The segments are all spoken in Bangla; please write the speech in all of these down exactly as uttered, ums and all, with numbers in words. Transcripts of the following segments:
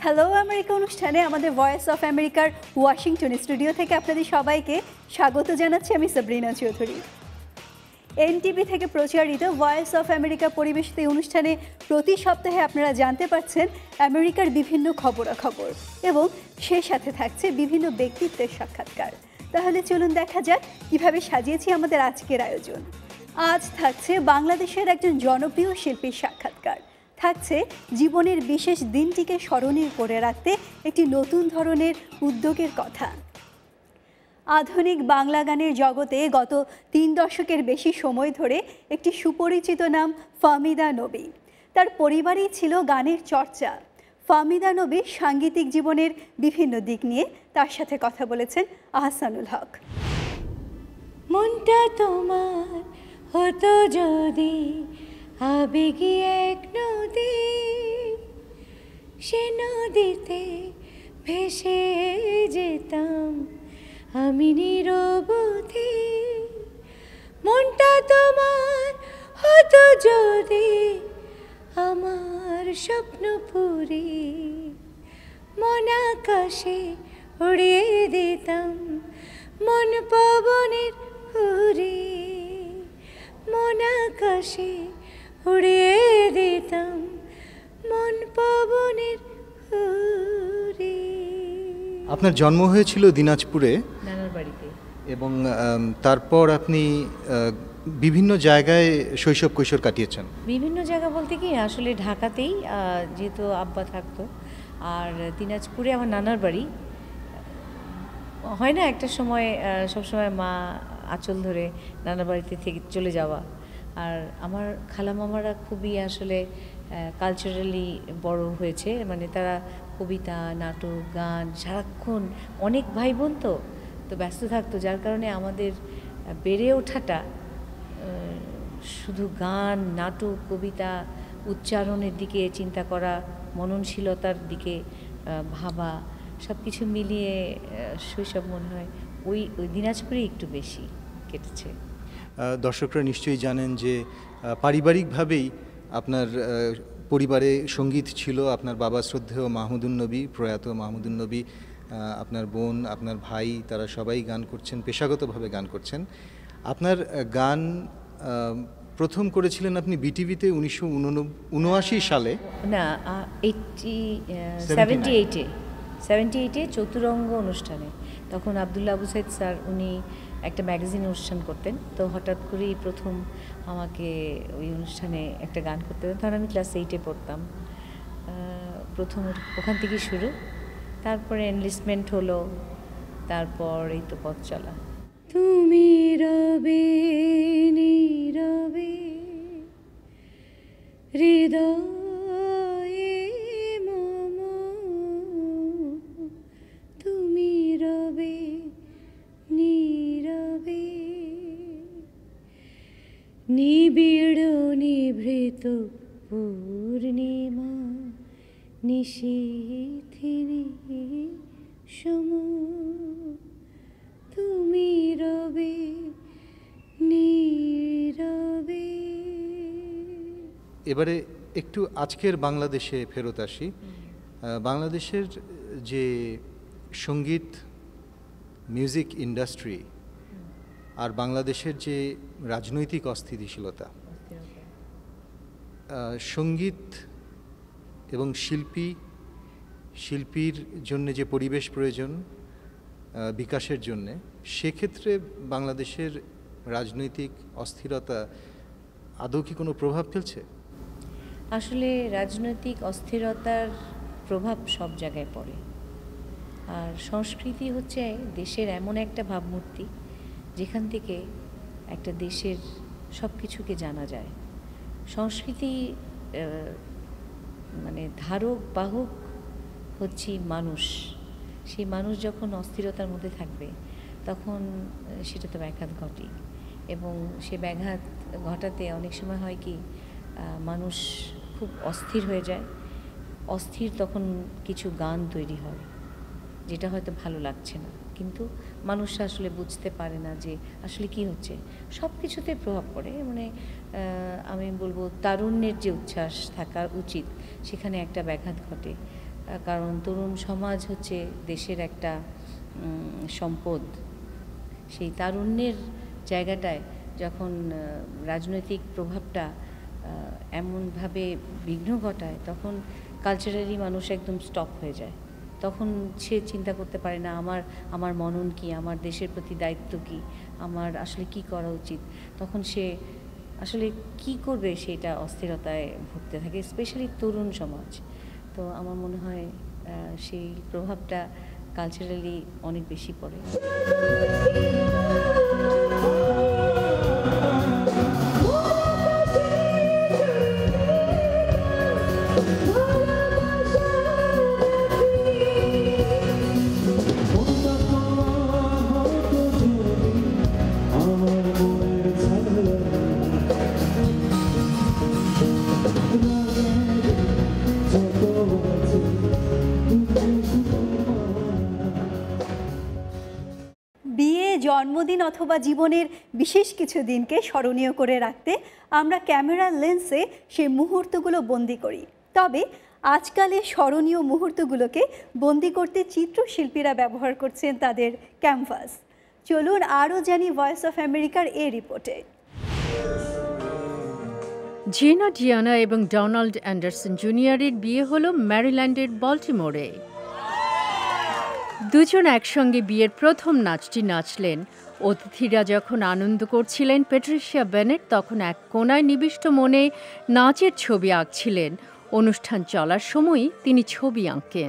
হ্যালো আমেরিকা অনুষ্ঠানে আমাদের ভয়েস অফ আমেরিকার ওয়াশিংটন স্টুডিও থেকে আপনাদের সবাইকে স্বাগত জানাচ্ছি আমি সাবরিনা চৌধুরী। এনটিভি থেকে প্রচারিত ভয়েস অফ আমেরিকা পরিবেশিত অনুষ্ঠানে প্রতি সপ্তাহে আপনারা জানতে পারছেন আমেরিকার বিভিন্ন খবরাখবর এবং সে সাথে থাকছে বিভিন্ন ব্যক্তিত্বের সাক্ষাৎকার। তাহলে চলুন দেখা যাক কীভাবে সাজিয়েছি আমাদের আজকের আয়োজন। আজ থাকছে বাংলাদেশের একজন জনপ্রিয় শিল্পীর সাক্ষাৎকার, থাকছে জীবনের বিশেষ দিনটিকে স্মরণীয় করে রাখতে একটি নতুন ধরনের উদ্যোগের কথা। আধুনিক বাংলা গানের জগতে গত তিন দশকের বেশি সময় ধরে একটি সুপরিচিত নাম ফাহমিদা নবী। তার পরিবারই ছিল গানের চর্চা। ফাহমিদা নবীর সাংগীতিক জীবনের বিভিন্ন দিক নিয়ে তার সাথে কথা বলেছেন আহসানুল হক। মনটা তোমার হতো যদি আবেগী এক নদী, সে নদীতে ভেসে যেতাম আমি নিরবধি। মনটা তোমার হতো যদি আমার স্বপ্নপুরী, মন আকাশে উড়িয়ে দিতাম মন পবনের ঘুরি, মন আকাশে উড়িয়ে দিতাম মন পবনের ঘুরি। আপনার জন্ম হয়েছিল দিনাজপুরে নানার বাড়িতে, এবং তারপর আপনি বিভিন্ন জায়গায় শৈশব কৈশোর কাটিয়েছেন। বিভিন্ন জায়গা বলতে কি আসলে ঢাকাতেই, যেহেতু আব্বা থাকতো, আর দিনাজপুরে আমার নানার বাড়ি। হয় না একটা সময় সবসময় মা আঁচল ধরে নানার বাড়িতে থেকে চলে যাওয়া। আর আমার খালামামারা খুবই আসলে কালচারালি বড় হয়েছে, মানে তারা কবিতা, নাটক, গান সারাক্ষণ, অনেক ভাই বোন তো তো ব্যস্ত থাকতো, যার কারণে আমাদের বেড়ে ওঠাটা শুধু গান, নাটক, কবিতা, উচ্চারণের দিকে চিন্তা করা, মননশীলতার দিকে ভাবা, সব কিছু মিলিয়ে শৈশব মনে হয় ওই ওই দিনাজপুরে একটু বেশি কেটেছে। দর্শকরা নিশ্চয়ই জানেন যে পারিবারিকভাবেই আপনার পরিবারে সঙ্গীত ছিল। আপনার বাবা শ্রদ্ধেয় মাহমুদুন নবী, প্রয়াত মাহমুদুন নবী, আপনার বোন, আপনার ভাই, তারা সবাই গান করছেন, পেশাগতভাবে গান করছেন। আপনার গান প্রথম করেছিলেন আপনি বিটিভিতে উনিশশো উনআশি সালে, না এইটি সেভেন্টি এইটে সেভেন্টি এইটে চতুরঙ্গ অনুষ্ঠানে। তখন আবদুল্লাহ আবু সাইদ স্যার উনি একটা ম্যাগাজিন অনুষ্ঠান করতেন, তো হঠাৎ করেই প্রথম আমাকে ওই অনুষ্ঠানে একটা গান করতে দেন। তখন আমি ক্লাস এইটে পড়তাম। প্রথম ওখান থেকেই শুরু, তারপরে এনলিস্টমেন্ট হলো, তারপর এই তো পথ চলা। তুমি রবে নীরবে হৃদয়ে মম, তুমি রবে নীরবে নিবিড় নিভৃত পূর্ণিমা নিশীথিনী সম, তুমি রবে নীরবে। এবারে একটু আজকের বাংলাদেশে ফেরত আসি। বাংলাদেশের যে সঙ্গীত মিউজিক ইন্ডাস্ট্রি আর বাংলাদেশের যে রাজনৈতিক অস্থিতিশীলতা, সঙ্গীত এবং শিল্পী শিল্পীর জন্য যে পরিবেশ প্রয়োজন বিকাশের জন্যে, সেক্ষেত্রে বাংলাদেশের রাজনৈতিক অস্থিরতা আদৌ কি কোনো প্রভাব ফেলছে? আসলে রাজনৈতিক অস্থিরতার প্রভাব সব জায়গায় পড়ে। আর সংস্কৃতি হচ্ছে দেশের এমন একটা ভাবমূর্তি যেখান থেকে একটা দেশের সব কিছুকে জানা যায়। সংস্কৃতি মানে ধারক বাহক হচ্ছে মানুষ। সেই মানুষ যখন অস্থিরতার মধ্যে থাকবে তখন সেটা তো ব্যাঘাত ঘটে, এবং সে ব্যাঘাত ঘটাতে অনেক সময় হয় কি মানুষ খুব অস্থির হয়ে যায়। অস্থির তখন কিছু গান তৈরি হয় যেটা হয়তো ভালো লাগছে না, কিন্তু মানুষরা আসলে বুঝতে পারে না যে আসলে কি হচ্ছে। সব কিছুতে প্রভাব পড়ে, মানে আমি বলবো তারুণ্যের যে উচ্ছ্বাস থাকা উচিত সেখানে একটা ব্যাঘাত ঘটে। কারণ তরুণ সমাজ হচ্ছে দেশের একটা সম্পদ। সেই তারুণ্যের জায়গাটায় যখন রাজনৈতিক প্রভাবটা এমনভাবে বিঘ্ন ঘটায়, তখন কালচারালি মানুষ একদম স্টপ হয়ে যায়। তখন সে চিন্তা করতে পারে না আমার আমার মনন কি, আমার দেশের প্রতি দায়িত্ব কি, আমার আসলে কি করা উচিত। তখন সে আসলে কি করবে সেটা অস্থিরতায় ভুগতে থাকে, স্পেশালি তরুণ সমাজ। তো আমার মনে হয় সেই প্রভাবটা কালচারালি অনেক বেশি পড়ে। বিয়ে, জন্মদিন অথবা জীবনের বিশেষ কিছু দিনকে স্মরণীয় করে রাখতে আমরা ক্যামেরার লেন্সে সেই মুহূর্তগুলো বন্দি করি। তবে আজকাল এই স্মরণীয় মুহূর্তগুলোকে বন্দি করতে চিত্রশিল্পীরা ব্যবহার করছেন তাদের ক্যানভাস। চলুন আরও জানি ভয়েস অফ আমেরিকার এই রিপোর্টে। জেনা ডিয়ানা এবং ডোনাল্ড অ্যান্ডারসন জুনিয়রের বিয়ে হলো ম্যারিল্যান্ডের বল্টিমোরে। দুজন একসঙ্গে বিয়ের প্রথম নাচটি নাচলেন। অতিথিরা যখন আনন্দ করছিলেন, প্যাট্রিশিয়া বেনেট তখন এক কোনায় নিবিষ্ট মনে নাচের ছবি আঁকছিলেন। অনুষ্ঠান চলার সময়ই তিনি ছবি আঁকেন।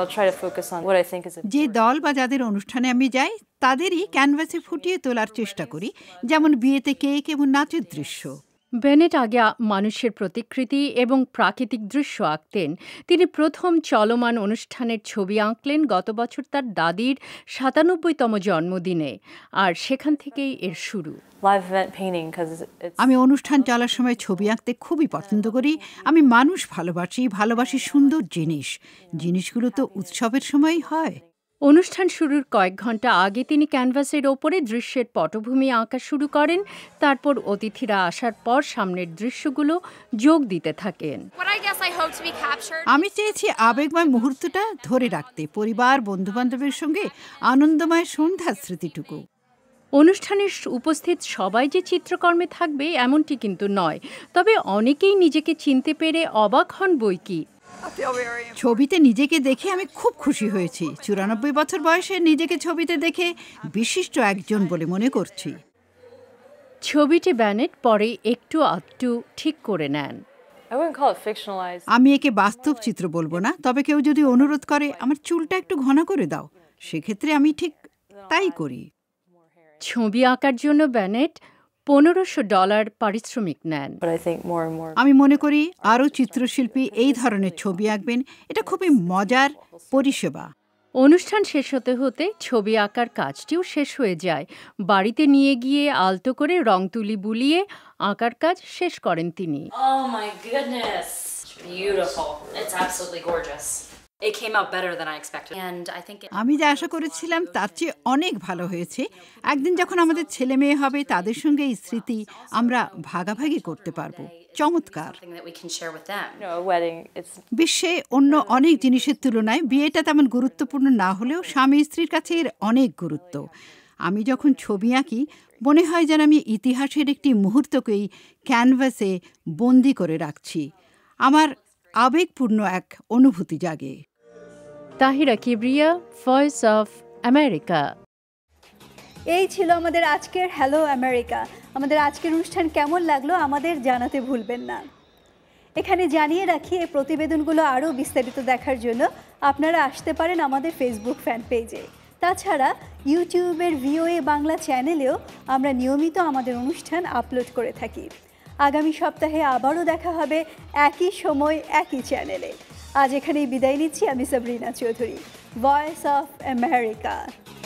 যে দল বা যাদের অনুষ্ঠানে আমি যাই তাদেরই ক্যানভাসে ফুটিয়ে তোলার চেষ্টা করি, যেমন বিয়েতে কেক এবং নাচের দৃশ্য। বেনেট আগে মানুষের প্রতিকৃতি এবং প্রাকৃতিক দৃশ্য আঁকতেন। তিনি প্রথম চলমান অনুষ্ঠানের ছবি আঁকলেন গত বছর তার দাদির সাতানব্বইতম জন্মদিনে, আর সেখান থেকেই এর শুরু। আমি অনুষ্ঠান চলার সময় ছবি আঁকতে খুবই পছন্দ করি। আমি মানুষ ভালোবাসি, ভালোবাসি সুন্দর জিনিস। জিনিসগুলো তো উৎসবের সময়ই হয়। অনুষ্ঠান শুরুর কয়েক ঘন্টা আগে তিনি ক্যানভাসের ওপরে দৃশ্যের পটভূমি আঁকা শুরু করেন। তারপর অতিথিরা আসার পর সামনের দৃশ্যগুলো যোগ দিতে থাকেন। আমি চেয়েছি আবেগময় মুহূর্তটা ধরে রাখতে, পরিবার বন্ধুবান্ধবের সঙ্গে আনন্দময় সন্ধ্যার স্মৃতিটুকু। অনুষ্ঠানের উপস্থিত সবাই যে চিত্রকর্মে থাকবে এমনটি কিন্তু নয়, তবে অনেকেই নিজেকে চিনতে পেরে অবাক হন বইকি। ছবিতে নিজেকে দেখে আমি খুব খুশি হয়েছি। চুরানব্বই বছর বয়সে নিজেকে ছবিতে দেখে বিশিষ্ট একজন বলে মনে করছি। ছবিটি বেনেট পরে একটু আধটু ঠিক করে নেন। আমি একে বাস্তব চিত্র বলবো না, তবে কেউ যদি অনুরোধ করে আমার চুলটা একটু ঘন করে দাও, সেক্ষেত্রে আমি ঠিক তাই করি। ছবি আঁকার জন্য বেনেট পনেরোশো ডলার পারিশ্রমিক নেন। আমি মনে করি আরও চিত্রশিল্পী এই ধরনের ছবি আঁকবেন। এটা খুবই মজার পরিষেবা। অনুষ্ঠান শেষ হতে হতে ছবি আঁকার কাজটিও শেষ হয়ে যায়। বাড়িতে নিয়ে গিয়ে আলতো করে রং তুলি বুলিয়ে আঁকার কাজ শেষ করেন তিনি। Oh my goodness. It's beautiful. It's absolutely gorgeous. It came out better than I expected. And I think it... আমি যা আশা করেছিলাম তার চেয়ে অনেক ভালো হয়েছে। একদিন যখন আমাদের ছেলে মেয়ে হবে, তাদের সঙ্গে এই স্মৃতি আমরা ভাগাভাগি করতে পারবো। চমৎকার। বিশ্বে অন্য অনেক জিনিসের তুলনায় বিয়েটা তেমন গুরুত্বপূর্ণ না হলেও স্বামী স্ত্রীর কাছে এর অনেক গুরুত্ব। আমি যখন ছবি আঁকি মনে হয় যেন আমি ইতিহাসের একটি মুহূর্তকেই ক্যানভাসে বন্দি করে রাখছি। আমার আবেগপূর্ণ এক অনুভূতি জাগে। Tahira Kibria, Voice of America. এই ছিল আমাদের আজকের হ্যালো আমেরিকা। আমাদের আজকের অনুষ্ঠান কেমন লাগলো আমাদের জানাতে ভুলবেন না। এখানে জানিয়ে রাখি, এই প্রতিবেদনগুলো আরও বিস্তারিত দেখার জন্য আপনারা আসতে পারেন আমাদের ফেসবুক ফ্যান পেজে। তাছাড়া ইউটিউবের ভিওএ বাংলা চ্যানেলেও আমরা নিয়মিত আমাদের অনুষ্ঠান আপলোড করে থাকি। আগামী সপ্তাহে আবারও দেখা হবে একই সময় একই চ্যানেলে। আজ এখানেই বিদায় নিচ্ছি। আমি Sabrina Chowdhury, Voice of America.